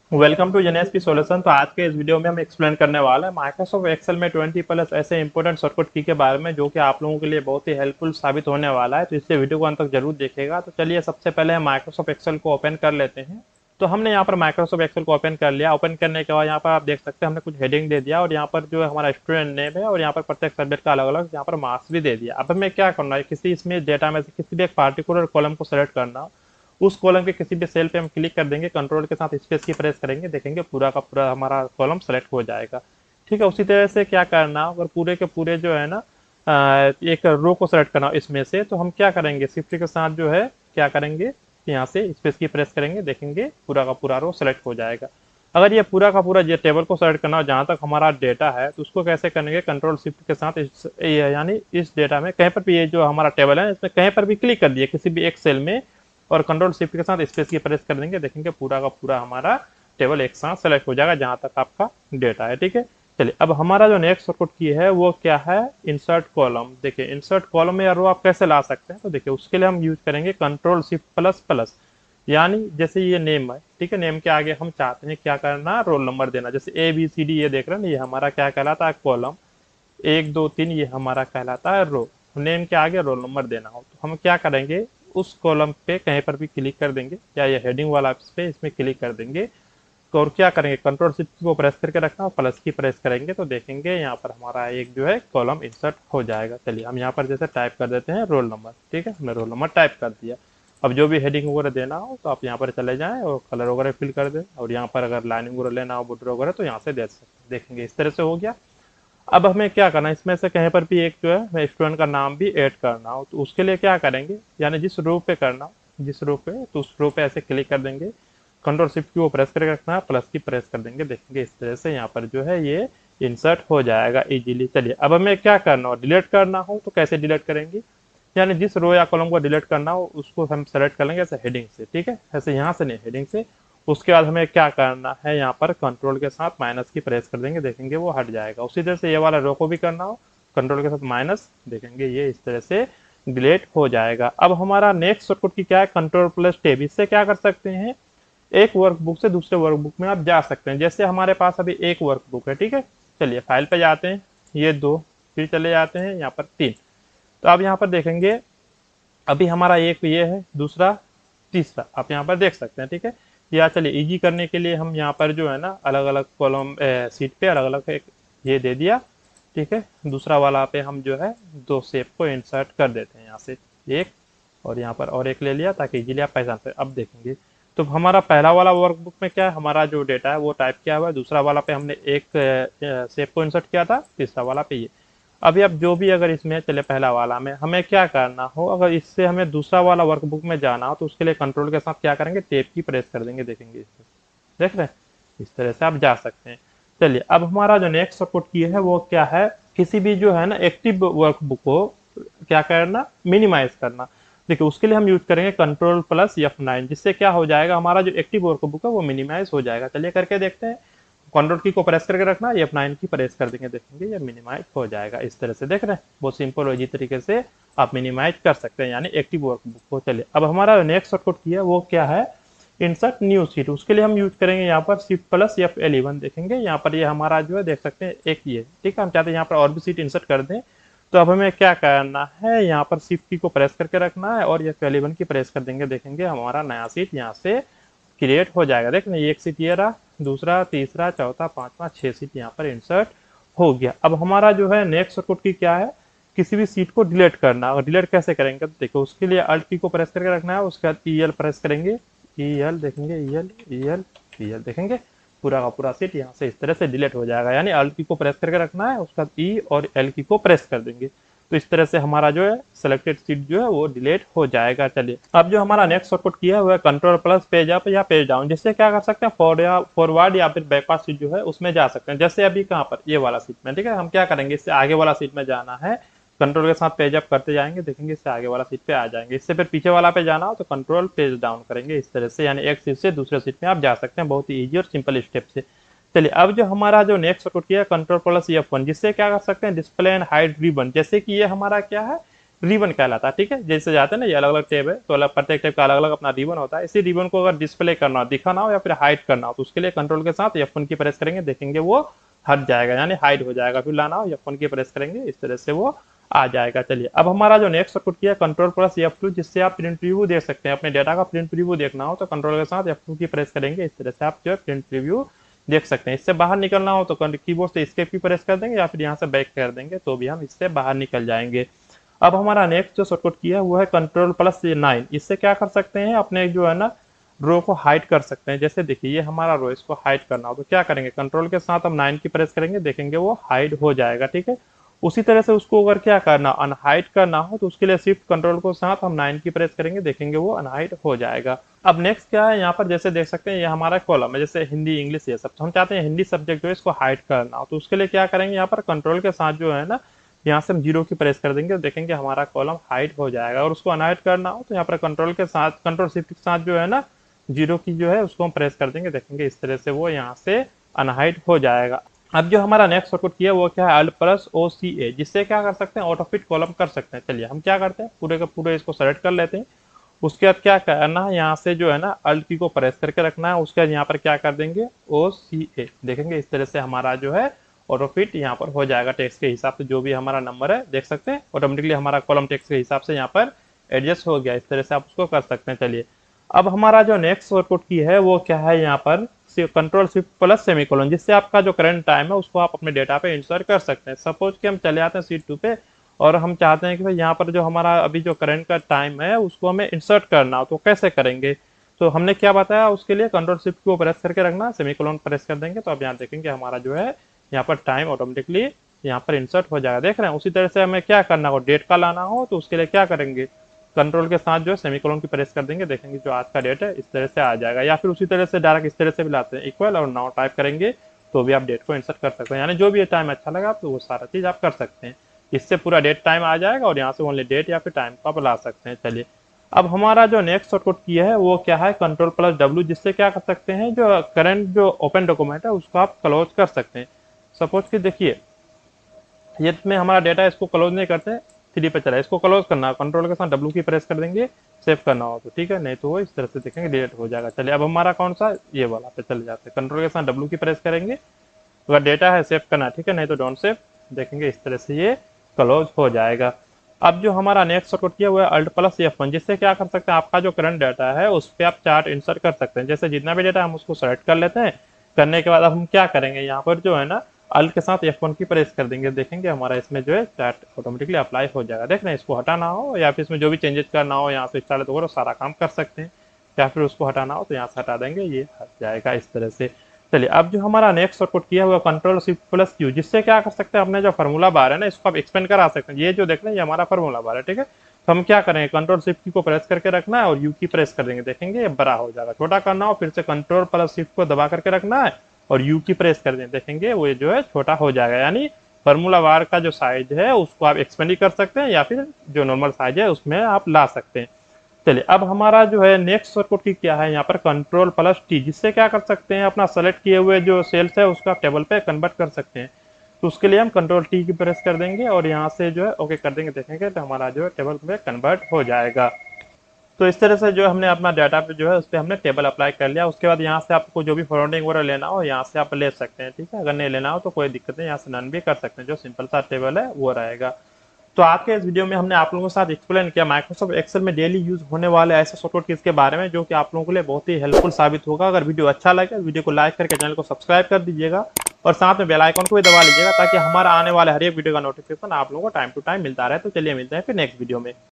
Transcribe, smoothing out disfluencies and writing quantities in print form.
Welcome to जेनेएसपी solution. तो आज के इस वीडियो में हम एक्सप्लेन करने वाला है माइक्रोसॉफ्ट एक्सेल में 20 प्लस ऐसे इंपॉर्टेंट शॉर्टकट की के बारे में जो कि आप लोगों के लिए बहुत ही हेल्पफुल साबित होने वाला है। तो इसलिए वीडियो को अंत तक जरूर देखिएगा। तो चलिए सबसे पहले हम माइक्रोसॉफ्ट एक्सेल को ओपन कर लेते हैं। तो हमने यहाँ पर माइक्रोसॉफ्ट एक्सेल को ओपन कर लिया। ओपन करने के बाद यहाँ पर आप देख सकते हैं हमने कुछ हेडिंग दे दिया और यहाँ पर जो है हमारा स्टूडेंट नेम है और यहाँ पर प्रत्येक सब्जेक्ट का अलग अलग यहाँ पर मार्क्स भी दे दिया। अब हमें क्या करना है, किसी इसमें डेटा में से किसी भी एक पार्टिकुलर कॉलम को सेलेक्ट करना। उस कॉलम के किसी भी सेल पे हम क्लिक कर देंगे, कंट्रोल के साथ स्पेस की प्रेस करेंगे, देखेंगे पूरा का पूरा हमारा कॉलम सेलेक्ट हो जाएगा। ठीक है, उसी तरह से क्या करना, अगर पूरे के पूरे जो है ना एक रो को सेलेक्ट करना इसमें से, तो हम क्या करेंगे, शिफ्ट के साथ जो है क्या करेंगे, यहाँ से स्पेस की प्रेस करेंगे, देखेंगे पूरा का पूरा रो सेलेक्ट हो जाएगा। अगर ये पूरा का पूरा ये टेबल को सेलेक्ट करना हो जहाँ तक हमारा डेटा है, तो उसको कैसे करेंगे, कंट्रोल शिफ्ट के साथ यानी इस डेटा में कहीं पर भी ये जो हमारा टेबल है इसमें कहीं पर भी क्लिक कर दिए किसी भी एक सेल में और कंट्रोल शिफ्ट के साथ स्पेस की प्रेस कर देंगे, देखेंगे पूरा का पूरा हमारा टेबल एक साथ सेलेक्ट हो जाएगा जहां तक आपका डेटा है। ठीक है, चलिए अब हमारा जो नेक्स्ट शॉर्टकट की है वो क्या है, इंसर्ट कॉलम। देखिए इंसर्ट कॉलम में रो आप कैसे ला सकते हैं, तो देखिए उसके लिए हम यूज करेंगे कंट्रोल शिफ्ट प्लस प्लस। यानी जैसे ये नेम है, ठीक है, नेम के आगे हम चाहते हैं क्या करना, रोल नंबर देना। जैसे ए बी सी डी ये देख रहे हैं, ये हमारा क्या कहलाता है, कॉलम। एक दो तीन ये हमारा कहलाता है रो। नेम के आगे रोल नंबर देना हो तो हम क्या करेंगे, उस कॉलम पे कहीं पर भी क्लिक कर देंगे या ये हेडिंग वाला पे इसमें क्लिक कर देंगे। और क्या करेंगे, कंट्रोल शिफ्ट को प्रेस करके रखना और प्लस की प्रेस करेंगे तो देखेंगे यहाँ पर हमारा एक जो है कॉलम इंसर्ट हो जाएगा। चलिए हम यहाँ पर जैसे टाइप कर देते हैं रोल नंबर। ठीक है, हमने रोल नंबर टाइप कर दिया। अब जो भी हेडिंग वगैरह देना हो तो आप यहाँ पर चले जाएं और कलर वगैरह फिल कर दें, और यहाँ पर अगर लाइनिंग वगैरह लेना हो, बॉर्डर वगैरह, तो यहाँ से दे सकते हैं। देखेंगे इस तरह से हो गया। अब हमें क्या करना है, इसमें से कहीं पर भी एक जो है स्टूडेंट का नाम भी ऐड करना हो तो उसके लिए क्या करेंगे, यानी जिस रो पे करना हो, जिस रो पे, तो उस रो पे ऐसे क्लिक कर देंगे, कंट्रोल शिफ्ट की वो प्रेस करके रखना है, प्लस की प्रेस कर देंगे, देखेंगे इस तरह से यहाँ पर जो है ये इंसर्ट हो जाएगा इजीली। चलिए अब हमें क्या करना हो, डिलीट करना हो तो कैसे डिलीट करेंगे, यानी जिस रो या कॉलम को डिलीट करना हो उसको हम सेलेक्ट कर लेंगे ऐसे हेडिंग से। ठीक है, ऐसे यहाँ से नहीं, हेडिंग से। उसके बाद हमें क्या करना है, यहाँ पर कंट्रोल के साथ माइनस की प्रेस कर देंगे, देखेंगे वो हट जाएगा। उसी तरह से ये वाला रो को भी करना हो, कंट्रोल के साथ माइनस, देखेंगे ये इस तरह से डिलीट हो जाएगा। अब हमारा नेक्स्ट शॉर्टकट की क्या है, कंट्रोल प्लस टेब। इससे क्या कर सकते हैं, एक वर्कबुक से दूसरे वर्कबुक में आप जा सकते हैं। जैसे हमारे पास अभी एक वर्कबुक है, ठीक है, चलिए फाइल पे जाते हैं, ये दो, फिर चले जाते हैं यहाँ पर तीन। तो आप यहाँ पर देखेंगे अभी हमारा एक ये है, दूसरा, तीसरा, आप यहाँ पर देख सकते हैं। ठीक है, या चलिए इजी करने के लिए हम यहाँ पर जो है ना अलग अलग कॉलम सीट पे अलग अलग एक ये दे दिया। ठीक है, दूसरा वाला पे हम जो है दो शेप को इंसर्ट कर देते हैं, यहाँ से एक और यहाँ पर और एक ले लिया ताकि इजीली आप पहचान सकें। अब देखेंगे तो हमारा पहला वाला वर्कबुक में क्या है, हमारा जो डेटा है वो टाइप किया हुआ है, दूसरा वाला पे हमने एक शेप को इंसर्ट किया था, तीसरा वाला पे ये। अभी अब जो भी अगर इसमें चले पहला वाला में हमें क्या करना हो, अगर इससे हमें दूसरा वाला वर्कबुक में जाना हो तो उसके लिए कंट्रोल के साथ क्या करेंगे, टेप की प्रेस कर देंगे, देखेंगे देख रहे हैं, इस तरह से आप जा सकते हैं। चलिए अब हमारा जो नेक्स्ट सपोर्ट की है वो क्या है, किसी भी जो है ना एक्टिव वर्कबुक को क्या करना, मिनिमाइज करना। देखिए उसके लिए हम यूज करेंगे कंट्रोल प्लस F9, जिससे क्या हो जाएगा, हमारा जो एक्टिव वर्कबुक है वो मिनिमाइज हो जाएगा। चलिए करके देखते हैं, कंट्रोल की को प्रेस करके रखना, F9 की प्रेस कर देंगे, देखेंगे ये मिनिमाइज हो जाएगा इस तरह से। देख रहे हैं, बहुत सिंपल और इजी तरीके से आप मिनिमाइज कर सकते हैं यानी एक्टिव वर्कबुक को। चलिए अब हमारा नेक्स्ट शॉर्टकट की है वो क्या है, इंसर्ट न्यू सीट। उसके लिए हम यूज करेंगे यहाँ पर शिफ्ट प्लस F11, देखेंगे यहाँ पर ये हमारा जो है देख सकते हैं एक ये। ठीक है, हम चाहते हैं यहाँ पर और भी सीट इंसर्ट कर दें, तो अब हमें क्या करना है, यहाँ पर शिफ्ट की को प्रेस करके रखना है और F11 की प्रेस कर देंगे, देखेंगे हमारा नया सीट यहाँ से क्रिएट हो जाएगा। देख ना, एक सीट ये रहा, दूसरा, तीसरा, चौथा, पांचवा, 6 सीट यहाँ पर इंसर्ट हो गया। अब हमारा जो है नेक्स्ट शॉर्टकट की क्या है, किसी भी सीट को डिलीट करना। और डिलीट कैसे करेंगे, तो देखो उसके लिए अल्ट की को प्रेस करके रखना है, उसके बाद EL प्रेस करेंगे, EL देखेंगे, EL EL EL, देखेंगे पूरा का पूरा सीट यहाँ से इस तरह से डिलीट हो जाएगा। यानी अल्ट की को प्रेस करके रखना है, उसके बाद E और L की को प्रेस कर देंगे, तो इस तरह से हमारा जो है सिलेक्टेड सीट जो है वो डिलीट हो जाएगा। चलिए अब जो हमारा नेक्स्ट शॉर्टकट किया हुआ है कंट्रोल प्लस पेज अप या पेज डाउन, जिससे क्या कर सकते हैं, फॉरवर्ड या फिर बैकवर्ड सीट जो है उसमें जा सकते हैं। जैसे अभी कहाँ पर ये वाला सीट में, ठीक है, हम क्या करेंगे, इससे आगे वाला सीट में जाना है, कंट्रोल के साथ पेज अप करते जाएंगे, देखेंगे इससे आगे वाला सीट पे आ जाएंगे। इससे फिर पीछे वाला पे जाना हो तो कंट्रोल पेज डाउन करेंगे इस तरह से, यानी एक सीट से दूसरे सीट में आप जा सकते हैं बहुत ही ईजी और सिंपल स्टेप से। चलिए अब जो हमारा जो नेक्स्ट शॉर्टकट किया है कंट्रोल प्लस F1, जिससे क्या कर सकते हैं, डिस्प्ले एंड हाइड रिबन। जैसे कि ये हमारा क्या है, रिबन कहलाता है। ठीक है, जैसे जाते हैं ना, ये अलग अलग टैब है, तो अलग प्रत्येक टैब का अलग अलग अपना रिबन होता है। इसी रिबन को अगर डिस्प्ले करना हो, दिखाना हो या फिर हाइड करना हो, तो उसके लिए कंट्रोल के साथ F1 की प्रेस करेंगे, देखेंगे वो हट जाएगा, यानी हाइड हो जाएगा। फिर लाना हो F1 की प्रेस करेंगे, इस तरह से वो आ जाएगा। चलिए, अब हमारा जो नेक्स्ट सर्किट किया कंट्रोल प्लस F2, जिससे आप प्रिंट प्रीव्यू देख सकते हैं। अपने डाटा का प्रिंट प्रीव्यू देखना हो तो कंट्रोल के साथ F2 की प्रेस करेंगे, इस तरह से आप जो है प्रिंट प्रीव्यू देख सकते हैं। इससे बाहर निकलना हो तो कीबोर्ड से एस्केप की प्रेस कर देंगे या फिर यहाँ से बैक कर देंगे, तो भी हम इससे बाहर निकल जाएंगे। अब हमारा नेक्स्ट जो शॉर्टकट की है वो है कंट्रोल प्लस 9। इससे क्या कर सकते हैं, अपने जो है ना रो को हाइड कर सकते हैं। जैसे देखिए, ये हमारा रो, इसको हाइड करना हो तो क्या करेंगे, कंट्रोल के साथ हम 9 की प्रेस करेंगे, देखेंगे वो हाइड हो जाएगा। ठीक है, उसी तरह से उसको अगर क्या करना, अनहाइड करना हो तो उसके लिए शिफ्ट कंट्रोल को साथ हम 9 की प्रेस करेंगे, देखेंगे वो अनहाइड हो जाएगा। अब नेक्स्ट क्या है, यहाँ पर जैसे देख सकते हैं ये हमारा कॉलम है, जैसे हिंदी इंग्लिश ये सब, तो हम चाहते हैं हिंदी सब्जेक्ट जो है इसको हाइड करना हो, तो उसके लिए क्या करेंगे, यहाँ पर कंट्रोल के साथ जो है ना यहाँ से हम 0 की प्रेस कर देंगे, देखेंगे हमारा कॉलम हाइड हो जाएगा। और उसको अनहाइड करना हो तो यहाँ पर कंट्रोल के साथ, कंट्रोल शिफ्ट के साथ जो है ना 0 की जो है उसको हम प्रेस कर देंगे, देखेंगे इस तरह से वो यहाँ से अनहाइड हो जाएगा। अब जो हमारा नेक्स्ट शॉर्टकट किया वो क्या है, अल्ट प्लस OCA, जिससे क्या कर सकते हैं, ऑटो फिट कॉलम कर सकते हैं। चलिए हम क्या करते हैं, पूरे का पूरे इसको सेलेक्ट कर लेते हैं। उसके बाद क्या करना है, यहाँ से जो है ना अल्ट की को प्रेस करके रखना है। उसके बाद यहाँ पर क्या कर देंगे, OCA, देखेंगे इस तरह से हमारा जो है ऑटो फिट यहाँ पर हो जाएगा। टेक्स्ट के हिसाब से जो भी हमारा नंबर है, देख सकते हैं ऑटोमेटिकली हमारा कॉलम टेक्स्ट के हिसाब से यहाँ पर एडजस्ट हो गया। इस तरह से आप उसको कर सकते हैं। चलिए, अब हमारा जो नेक्स्ट शॉर्टकट की है वो क्या है, यहाँ पर कंट्रोल शिफ्ट प्लस सेमीकोलन, जिससे आपका जो करंट टाइम है उसको आप अपने डेटा पे इंसर्ट कर सकते हैं। सपोज कि हम चले आते हैं शीट 2 पे और हम चाहते हैं कि भाई यहाँ पर जो हमारा अभी जो करंट का टाइम है उसको हमें इंसर्ट करना हो, तो कैसे करेंगे। तो हमने क्या बताया, उसके लिए कंट्रोल शिफ्ट को प्रेस करके रखना, सेमीकोलन प्रेस कर देंगे, तो अब यहाँ देखेंगे हमारा जो है यहाँ पर टाइम ऑटोमेटिकली यहाँ पर इंसर्ट हो जाएगा। देख रहे हैं, उसी तरह से हमें क्या करना हो, डेट का लाना हो तो उसके लिए क्या करेंगे, कंट्रोल के साथ जो है सेमीकोलन की प्रेस कर देंगे, देखेंगे जो आज का डेट है इस तरह से आ जाएगा। या फिर उसी तरह से डायरेक्ट इस तरह से भी लाते हैं, इक्वल और नाउ टाइप करेंगे तो भी आप डेट को इंसर्ट कर सकते हैं। यानी जो भी टाइम अच्छा लगा तो वो सारा चीज आप कर सकते हैं। इससे पूरा डेट टाइम आ जाएगा और यहाँ से ओनली डेट या फिर टाइम को आप ला सकते हैं। चलिए, अब हमारा जो नेक्स्ट शॉर्टकट की है वो क्या है, कंट्रोल प्लस W, जिससे क्या कर सकते हैं, जो करंट जो ओपन डॉक्यूमेंट है उसको आप क्लोज कर सकते हैं। सपोज कि देखिए ये में हमारा डेटा, इसको क्लोज नहीं करते, 3 पे चला, इसको क्लोज करना, कंट्रोल के साथ W की प्रेस कर देंगे, सेव करना हो तो ठीक है, नहीं तो वो इस तरह से देखेंगे डिलीट हो जाएगा। चलिए, अब हमारा कौन सा, ये वाला पे चले जाते हैं, कंट्रोल के साथ W की प्रेस करेंगे, अगर डेटा है सेव करना, ठीक है, नहीं तो डोंट सेव, देखेंगे इस तरह से ये क्लोज हो जाएगा। अब जो हमारा नेक्स्ट शॉर्टकट किया हुआ है अल्ट प्लस F1, जिससे क्या कर सकते हैं, आपका जो करंट डाटा है उस पर आप चार्ट इंसर्ट कर सकते हैं। जैसे जितना भी डाटा हम उसको सेलेक्ट कर लेते हैं, करने के बाद अब हम क्या करेंगे, यहाँ पर जो है ना अल्ट के साथ F1 की प्रेस कर देंगे, देखेंगे हमारा इसमें जो है चार्ट ऑटोमेटिकली अप्लाई हो जाएगा। देख रहे हैं, इसको हटाना हो या फिर इसमें जो भी चेंजेस करना हो, यहाँ से स्टार्ट तो सारा काम कर सकते हैं, या फिर उसको हटाना हो तो यहाँ से हटा देंगे, ये हट जाएगा इस तरह से। चलिए, अब जो हमारा नेक्स्ट शॉर्टकट किया हुआ कंट्रोल शिफ्ट प्लस Q, जिससे क्या कर सकते हैं, अपने जो फार्मूला बार है ना इसको आप एक्सपेंड करा सकते हैं। ये जो देख रहे हैं ये हमारा फार्मूला बार है, ठीक है, तो हम क्या करेंगे, कंट्रोल शिफ्ट को प्रेस करके रखना है और U की प्रेस कर देंगे, देखेंगे ये बड़ा हो जाएगा। छोटा करना हो फिर से कंट्रोल प्लस शिफ्ट को दबा करके रखना है और U की प्रेस कर देंगे, देखेंगे वो जो है छोटा हो जाएगा। यानी फार्मूला बार का जो साइज है उसको आप एक्सपेंड कर सकते हैं या फिर जो नॉर्मल साइज है उसमें आप ला सकते हैं। चलिए, अब हमारा जो है नेक्स्ट शॉर्टकट की क्या है, यहाँ पर कंट्रोल प्लस T, जिससे क्या कर सकते हैं, अपना सेलेक्ट किए हुए जो सेल्स है उसका टेबल पे कन्वर्ट कर सकते हैं। तो उसके लिए हम कंट्रोल T की प्रेस कर देंगे और यहाँ से जो है ओके कर देंगे, देखेंगे तो हमारा जो है टेबल पे कन्वर्ट हो जाएगा। तो इस तरह से जो हमने अपना डाटा पे जो है उस पर हमने टेबल अप्लाई कर लिया। उसके बाद यहाँ से आपको जो भी फॉर्मेटिंग वगैरह लेना हो यहाँ से आप ले सकते हैं, ठीक है, अगर नहीं लेना हो तो कोई दिक्कत नहीं, यहाँ से नन भी कर सकते हैं, जो सिंपल सा टेबल है वो रहेगा। तो आज के इस वीडियो में हमने आप लोगों के साथ एक्सप्लेन किया माइक्रोसॉफ्ट एक्सेल में डेली यूज होने वाले ऐसे सॉफ्टवेयर किसके बारे में, जो कि आप लोगों के लिए बहुत ही हेल्पफुल साबित होगा। अगर वीडियो अच्छा लगे वीडियो को लाइक करके चैनल को सब्सक्राइब कर दीजिएगा और साथ में बेल आइकन को भी दबा लीजिएगा, ताकि हमारा आने वाले हर एक वीडियो का नोटिफिकेशन आप लोगों को टाइम टू टाइम मिलता रहे। तो चलिए मिलते हैं फिर नेक्स्ट वीडियो में।